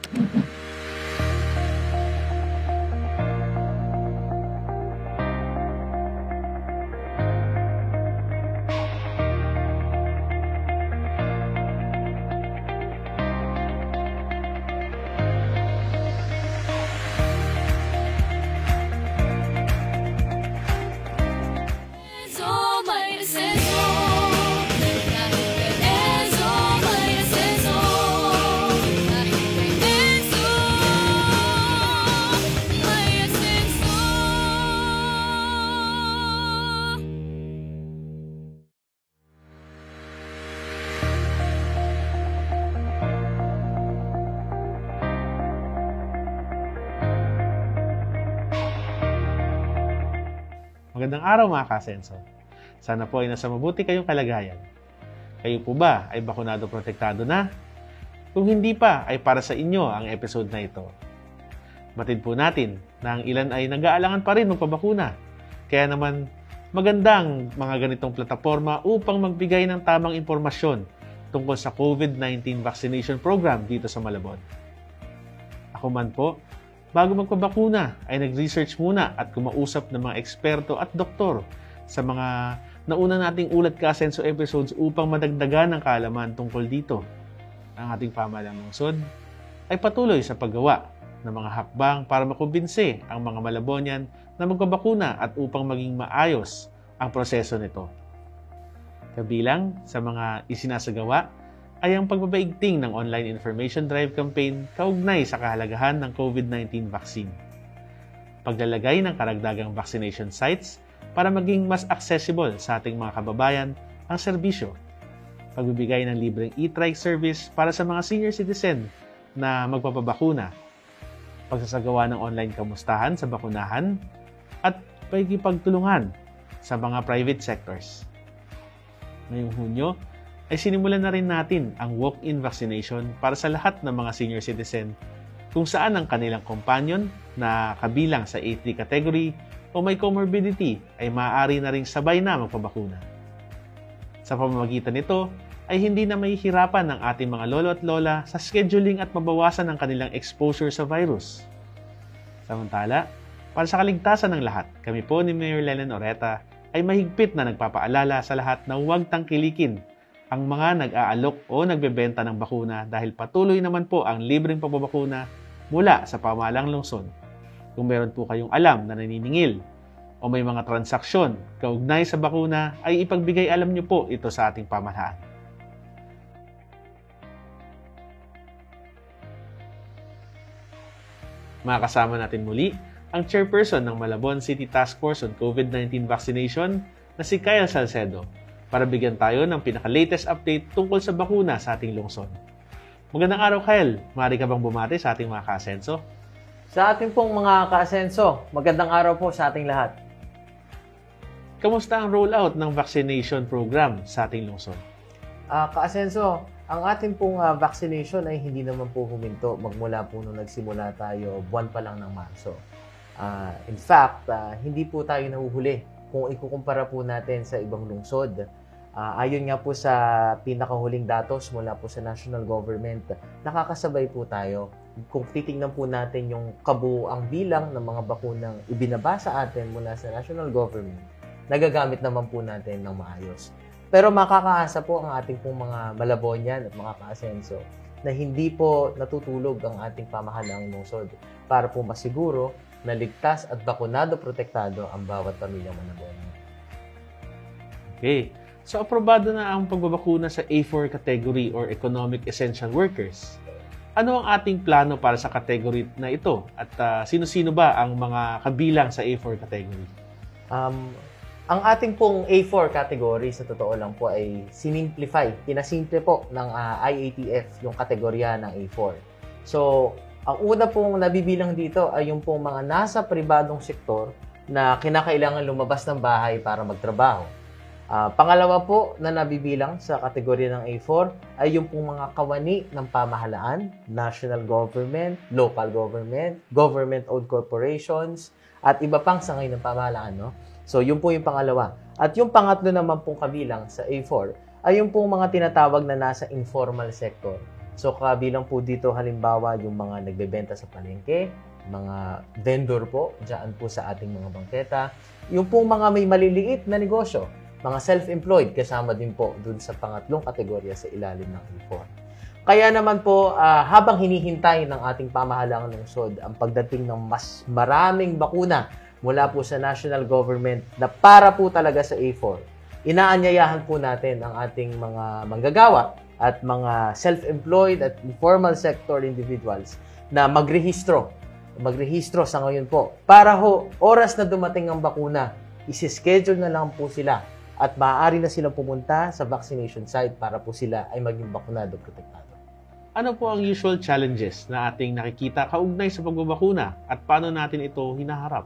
Magandang araw mga kasenso. Sana po ay nasa mabuti kayong kalagayan. Kayo po ba ay bakunado protektado na? Kung hindi pa, ay para sa inyo ang episode na ito. Batid po natin na ang ilan ay nag-aalangan pa rin magpabakuna. Kaya naman magandang mga ganitong plataforma upang magbigay ng tamang impormasyon tungkol sa COVID-19 vaccination program dito sa Malabon. Ako man po, bago magpabakuna ay nag-research muna at kumausap ng mga eksperto at doktor sa mga nauna nating ulat kasenso episodes upang madagdagan ang kaalaman tungkol dito. Ang ating pamahalang lungsod ay patuloy sa paggawa ng mga hakbang para makumbinse ang mga Malabonian na magpabakuna at upang maging maayos ang proseso nito. Kabilang sa mga isinasagawa ay ang pagbabaigting ng online information drive campaign kaugnay sa kahalagahan ng COVID-19 vaccine. Paglalagay ng karagdagang vaccination sites para maging mas accessible sa ating mga kababayan ang serbisyo. Pagbibigay ng libreng e-trike service para sa mga senior citizen na magpapabakuna. Pagsasagawa ng online kamustahan sa bakunahan at pagkikipagtulungan sa mga private sectors. Ngayong Hunyo, ay sinimulan na rin natin ang walk-in vaccination para sa lahat ng mga senior citizen kung saan ang kanilang companion na kabilang sa A3 category o may comorbidity ay maaari na ring sabay na magpabakuna. Sa pamamagitan nito ay hindi na mahihirapan ng ating mga lolo at lola sa scheduling at mabawasan ang kanilang exposure sa virus. Samantala, para sa kaligtasan ng lahat, kami po ni Mayor Lenen Oreta ay mahigpit na nagpapaalala sa lahat na huwag tangkilikin ang mga nag-aalok o nagbebenta ng bakuna dahil patuloy naman po ang libreng pagbabakuna mula sa pamahalang lungsod. Kung meron po kayong alam na naniningil o may mga transaksyon kaugnay sa bakuna, ay ipagbigay alam niyo po ito sa ating pamahalaan. Makakasama natin muli ang chairperson ng Malabon City Task Force on COVID-19 Vaccination na si Kyle Salcedo, para bigyan tayo ng pinaka-latest update tungkol sa bakuna sa ating lungsod. Magandang araw, Kyle. Maaari ka bang bumati sa ating mga kaasenso? Sa ating pong mga kaasenso, magandang araw po sa ating lahat. Kamusta ang rollout ng vaccination program sa ating lungsod? Kaasenso, ang ating pong vaccination ay hindi naman po huminto magmula po nung nagsimula tayo buwan pa lang ng Marso. In fact, hindi po tayo nahuhuli kung ikukumpara po natin sa ibang lungsod. Ayon nga po sa pinakahuling datos mula po sa national government, nakakasabay po tayo. Kung titingnan po natin yung kabuuang bilang ng mga bakunang ibinaba sa atin mula sa national government, nagagamit naman po natin ng maayos. Pero makakaasa po ang ating pong mga Malabonian at mga kaasenso na hindi po natutulog ang ating pamahalaang lungsod para po masiguro na ligtas at bakunado protektado ang bawat pamilyang Malabonian. Okay. So, aprobado na ang pagbabakuna sa A4 category or Economic Essential Workers. Ano ang ating plano para sa category na ito? At sino-sino ba ang mga kabilang sa A4 category? Ang ating pong A4 category, sa totoo lang po, ay pinasimple po ng IATF yung kategorya ng A4. So, ang una pong nabibilang dito ay yung pong mga nasa pribadong sektor na kinakailangan lumabas ng bahay para magtrabaho. Pangalawa po na nabibilang sa kategorya ng A4 ay yung pong mga kawani ng pamahalaan, national government, local government, government-owned corporations, at iba pang sangay ng pamahalaan. No? So, yun po yung pangalawa. At yung pangatlo naman pong kabilang sa A4 ay yung pong mga tinatawag na nasa informal sector. So kabilang po dito halimbawa yung mga nagbebenta sa palengke, mga vendor po, dyan po sa ating mga bangketa, yung pong mga may maliliit na negosyo, mga self-employed, kasama din po dun sa pangatlong kategorya sa ilalim ng A4. Kaya naman po, habang hinihintay ng ating pamahalaang lungsod ang pagdating ng mas maraming bakuna mula po sa national government na para po talaga sa A4, inaanyayahan po natin ang ating mga manggagawa at mga self-employed at informal sector individuals na magrehistro sa ngayon po. Para ho, oras na dumating ang bakuna, isi-schedule na lang po sila at maaari na silang pumunta sa vaccination site para po sila ay maging bakunado, protektado. Ano po ang usual challenges na ating nakikita kaugnay sa pagbabakuna at paano natin ito hinaharap?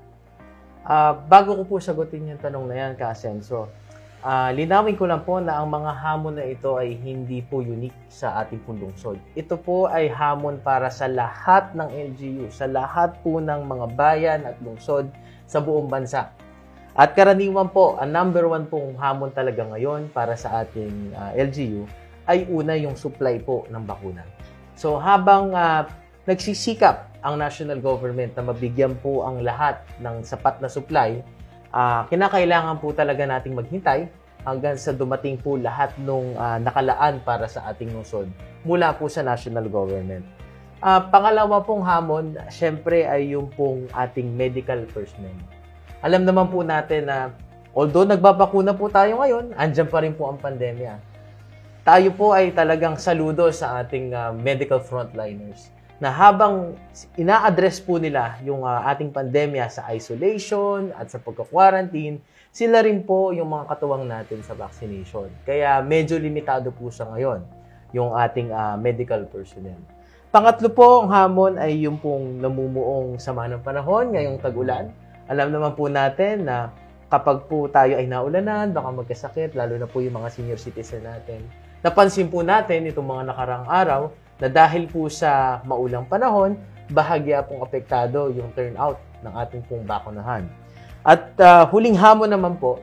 Bago ko po sagutin yung tanong na yan, Ka-Asenso, linawin ko lang po na ang mga hamon na ito ay hindi po unique sa ating lungsod. Ito po ay hamon para sa lahat ng LGU, sa lahat po ng mga bayan at lungsod sa buong bansa. At karaniwan po, ang number one pong hamon talaga ngayon para sa ating LGU ay una yung supply po ng bakuna. So habang nagsisikap ang national government na mabigyan po ang lahat ng sapat na supply, kinakailangan po talaga nating maghintay hanggang sa dumating po lahat ng nakalaan para sa ating lungsod mula po sa national government. Pangalawa pong hamon, syempre ay yung pong ating medical personnel. Alam naman po natin na although nagbabakuna po tayo ngayon, andyan pa rin po ang pandemya. Tayo po ay talagang saludo sa ating medical frontliners na habang ina-address po nila yung ating pandemya sa isolation at sa pagka-quarantine, sila rin po yung mga katuwang natin sa vaccination. Kaya medyo limitado po sa ngayon yung ating medical personnel. Pangatlo po ang hamon ay yung pong namumuong sama ng panahon ngayong tag-ulan. Alam naman po natin na kapag po tayo ay naulanan, baka magkasakit, lalo na po yung mga senior citizen natin. Napansin po natin itong mga nakarang araw na dahil po sa maulang panahon, bahagya pong apektado yung turnout ng ating pong bakunahan. At huling hamon naman po,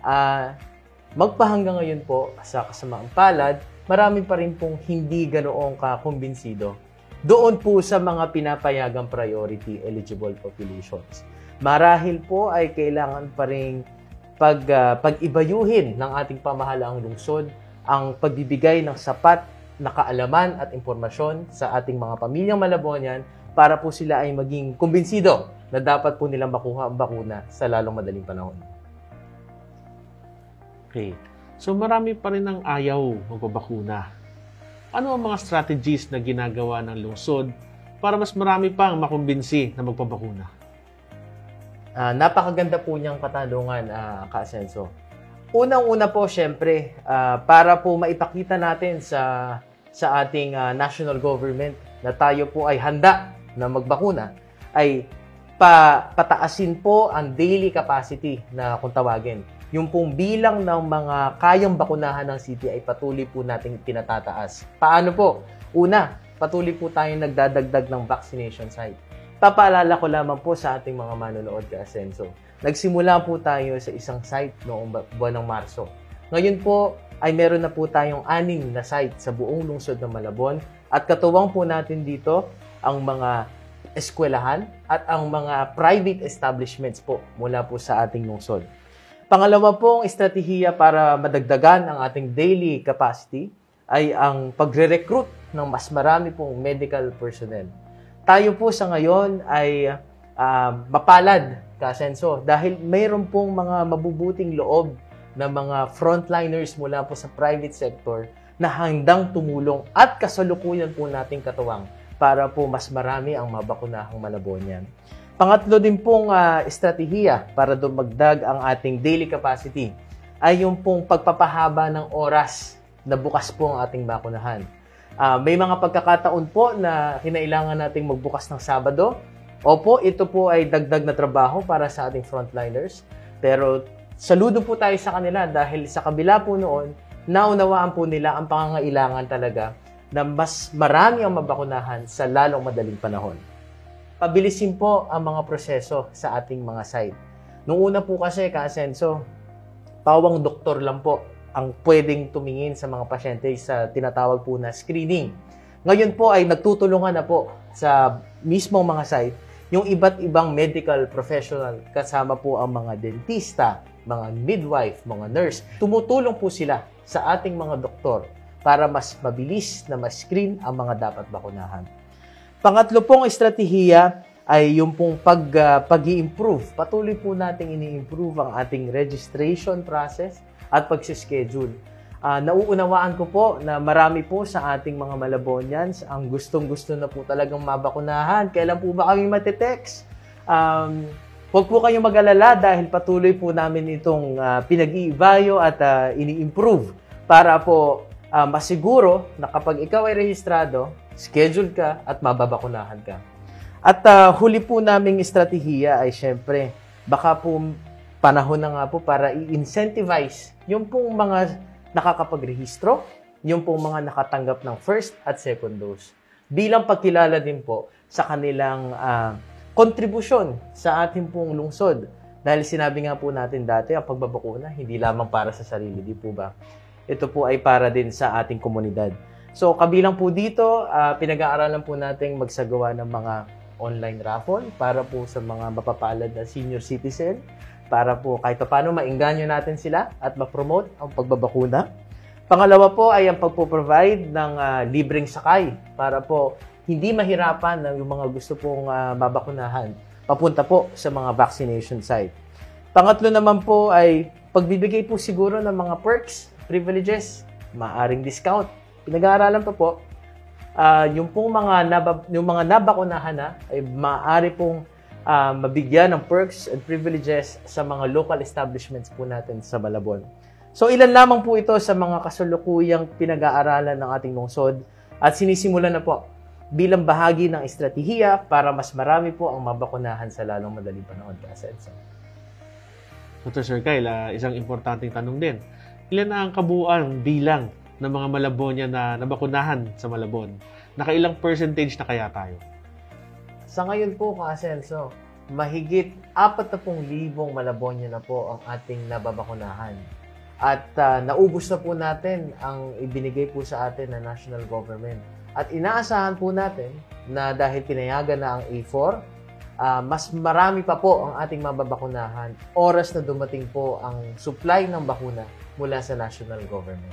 magpahanggang ngayon po sa kasamaang palad, marami pa rin pong hindi ganoong kakumbinsido doon po sa mga pinapayagang priority eligible populations. Marahil po ay kailangan pa rin pag-ibayuhin ng ating pamahalaang lungsod ang pagbibigay ng sapat na kaalaman at impormasyon sa ating mga pamilyang Malabonian para po sila ay maging kumbinsido na dapat po nilang makuha ang bakuna sa lalong madaling panahon. Okay. So marami pa rin ang ayaw magpabakuna. Ano ang mga strategies na ginagawa ng lungsod para mas marami pang makumbinsi na magpabakuna? Napakaganda po niyang katanungan, Ka-Asenso. Unang-una po, syempre, para po maipakita natin sa ating national government na tayo po ay handa na magbakuna, ay pataasin po ang daily capacity na kung tawagin. Yung pong bilang ng mga kayang bakunahan ng city ay patuloy po nating tinatataas. Paano po? Una, patuloy po tayong nagdadagdag ng vaccination site. Papaalala ko lamang po sa ating mga manonood, Ka-Asenso. Nagsimula po tayo sa isang site noong buwan ng Marso. Ngayon po ay meron na po tayong 6 na site sa buong lungsod ng Malabon at katuwang po natin dito ang mga eskwelahan at ang mga private establishments po mula po sa ating lungsod. Pangalawa pong estratehiya para madagdagan ang ating daily capacity ay ang pagre-recruit ng mas marami pong medical personnel. Tayo po sa ngayon ay mapalad, Ka-Asenso, dahil mayroon pong mga mabubuting loob na mga frontliners mula po sa private sector na handang tumulong at kasalukuyan po nating katuwang para po mas marami ang mabakunahang Malabonian. Pangatlo din pong estratehiya para dumagdag ang ating daily capacity ay yung pong pagpapahaba ng oras na bukas po ang ating bakunahan. May mga pagkakataon po na kinailangan nating magbukas ng Sabado. Opo, ito po ay dagdag na trabaho para sa ating frontliners. Pero saludo po tayo sa kanila dahil sa kabila po noon, naunawaan po nila ang pangangailangan talaga na mas marami ang mabakunahan sa lalong madaling panahon. Pabilisin po ang mga proseso sa ating mga site. Nung una po kasi, Ka-Asenso, pawang doktor lang po ang pwedeng tumingin sa mga pasyente sa tinatawag po na screening. Ngayon po ay nagtutulungan na po sa mismong mga site yung iba't ibang medical professional, kasama po ang mga dentista, mga midwife, mga nurse. Tumutulong po sila sa ating mga doktor para mas mabilis na ma-screen ang mga dapat bakunahan. Pangatlo pong estratehiya ay yung pong pag-i-improve. Patuloy po nating ini-improve ang ating registration process at pag-schedule. Nauunawaan ko po na marami po sa ating mga Malabonians ang gustong-gusto na po talagang mabakunahan. Kailan po ba kami matetext? Huwag po kayong mag-alala dahil patuloy po namin itong pinag-iibayo at ini-improve para po masiguro na kapag ikaw ay rehistrado, schedule ka at mababakunahan ka. At huli po naming estratehiya ay syempre, baka po panahon na nga po para i-incentivize yung pong mga nakakapagrehistro, yung pong mga nakatanggap ng first at second dose. Bilang pagkilala din po sa kanilang kontribusyon sa ating pong lungsod. Dahil sinabi nga po natin dati, ang pagbabakuna, hindi lamang para sa sarili, di po ba? Ito po ay para din sa ating komunidad. So, kabilang po dito, pinag-aaralan po natin magsagawa ng mga online raffle para po sa mga mapapalad na senior citizen, para po kahit paano maingganyo natin sila at ma-promote ang pagbabakuna. Pangalawa po ay ang pagpo-provide ng libreng sakay para po hindi mahirapan ng yung mga gusto pong mabakunahan papunta po sa mga vaccination site. Pangatlo naman po ay pagbibigay po siguro ng mga perks, privileges, maaring discount. Pinag-aaralan pa po, yung mga nabakunahan na ay maaari pong mabigyan ng perks and privileges sa mga local establishments po natin sa Malabon. So ilan lamang po ito sa mga kasalukuyang pinag-aaralan ng ating lungsod at sinisimulan na po bilang bahagi ng estratehiya para mas marami po ang mabakunahan sa lalong madaling panahon. Dr. Sir Kyle, isang importanteng tanong din. Ilan na ang kabuuan bilang ng mga Malabonian na nabakunahan sa Malabon? Nakailang percentage na kaya tayo? Sa ngayon po, Ka-Asenso, mahigit 40,000 Malabonian na po ang ating nababakunahan. At naubos na po natin ang ibinigay po sa atin ng national government. At inaasahan po natin na dahil pinayagan na ang A4, mas marami pa po ang ating mababakunahan oras na dumating po ang supply ng bakuna mula sa national government.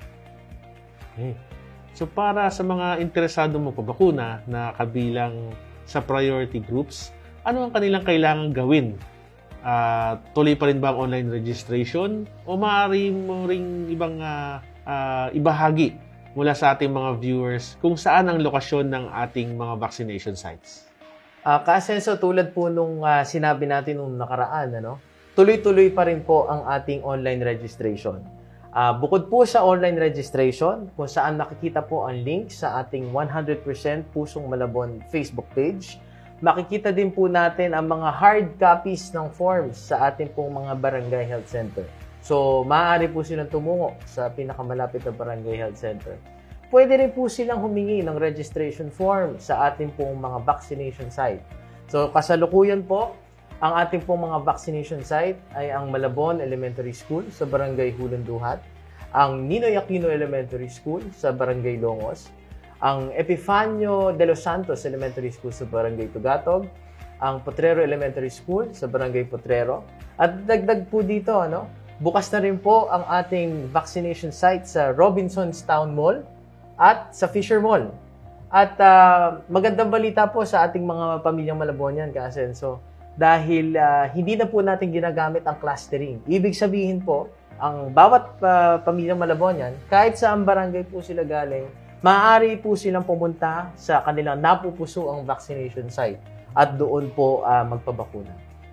Okay. So para sa mga interesado magpabakuna na kabilang sa priority groups, ano ang kanilang kailangan gawin? Tuloy pa rin ba ang online registration? O maaari mo ring ibang ibahagi mula sa ating mga viewers kung saan ang lokasyon ng ating mga vaccination sites? Ka-Asenso, tulad po nung sinabi natin nung nakaraan, tuloy-tuloy pa rin po ang ating online registration. Bukod po sa online registration, kung saan nakikita po ang link sa ating 100% Pusong Malabon Facebook page, makikita din po natin ang mga hard copies ng forms sa ating pong mga barangay health center. So, maaari po silang tumungo sa pinakamalapit na barangay health center. Pwede rin po silang humingi ng registration form sa ating pong mga vaccination site. So, kasalukuyan po, ang ating pong mga vaccination site ay ang Malabon Elementary School sa Barangay Hulanduhat, ang Ninoy Aquino Elementary School sa Barangay Longos, ang Epifanio de los Santos Elementary School sa Barangay Tugatog, ang Potrero Elementary School sa Barangay Potrero, at dagdag po dito, bukas na rin po ang ating vaccination site sa Robinsons Town Mall at sa Fisher Mall. At magandang balita po sa ating mga pamilyang Malabonian, Ka-Asenso, dahil hindi na po natin ginagamit ang clustering. Ibig sabihin po, ang bawat pamilyang Malabonian, kahit saan barangay po sila galing, maaari po silang pumunta sa kanilang napupuso ang vaccination site at doon po magpabakuna.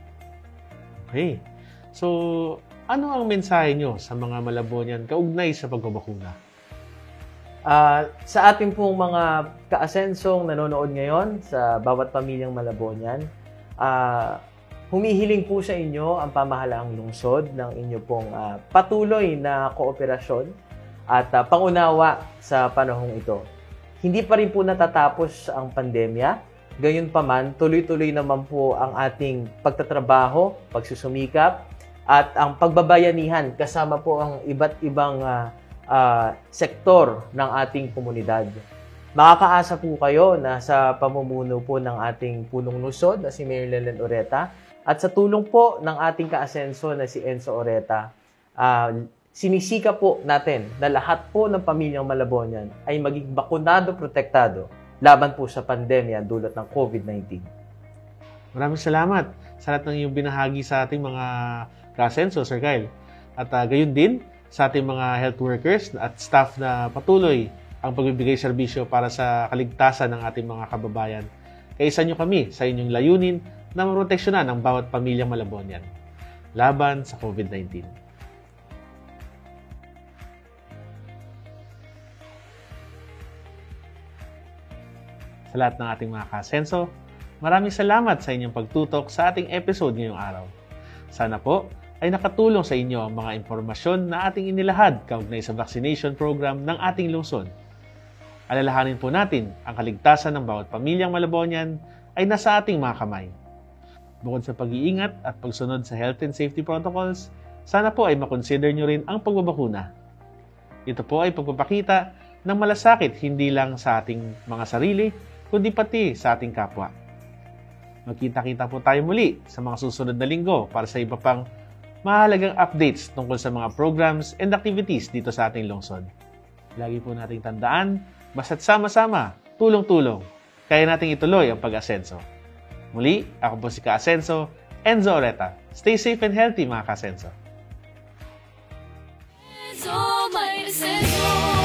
Okay. So, ano ang mensahe nyo sa mga Malabonian kaugnay sa pagbabakuna? Sa ating pong mga ka-asensong nanonood ngayon sa bawat pamilyang Malabonian, humihiling po sa inyo ang pamahalaang lungsod ng inyo pong patuloy na kooperasyon at pangunawa sa panahong ito. Hindi pa rin po natatapos ang pandemya, gayunpaman tuloy-tuloy naman po ang ating pagtatrabaho, pagsusumikap, at ang pagbabayanihan kasama po ang iba't ibang sektor ng ating komunidad. Makakaasa po kayo na sa pamumuno po ng ating punong lungsod na si Mayor Lelen Oreta at sa tulong po ng ating kaasenso na si Enzo Oreta, sinisika po natin na lahat po ng pamilyang Malabonian ay maging bakunado, protektado laban po sa pandemya dulot ng COVID-19. Maraming salamat sa lahat ng iyong binahagi sa ating mga kaasenso, Sir Kyle. At gayon din sa ating mga health workers at staff na patuloy ang pagbibigay serbisyo para sa kaligtasan ng ating mga kababayan. Kaisa nyo kami sa inyong layunin na maproteksyonan ang bawat pamilyang Malabonian laban sa COVID-19. Sa lahat ng ating mga kaasenso, maraming salamat sa inyong pagtutok sa ating episode ngayong araw. Sana po ay nakatulong sa inyo ang mga impormasyon na ating inilahad kaugnay sa vaccination program ng ating lungsod. Alalahanin po natin ang kaligtasan ng bawat pamilyang Malabonian ay nasa ating mga kamay. Bukod sa pag-iingat at pagsunod sa health and safety protocols, sana po ay makonsider nyo rin ang pagbabakuna. Ito po ay pagpapakita ng malasakit hindi lang sa ating mga sarili, kundi pati sa ating kapwa. Magkita-kita po tayo muli sa mga susunod na linggo para sa iba pang mahalagang updates tungkol sa mga programs and activities dito sa ating lungsod. Lagi po nating tandaan, basta't sama-sama, tulong-tulong, kaya nating ituloy ang pag-asenso. Muli, ako po si Ka-Asenso, Enzo Oreta. Stay safe and healthy mga Ka-Asenso.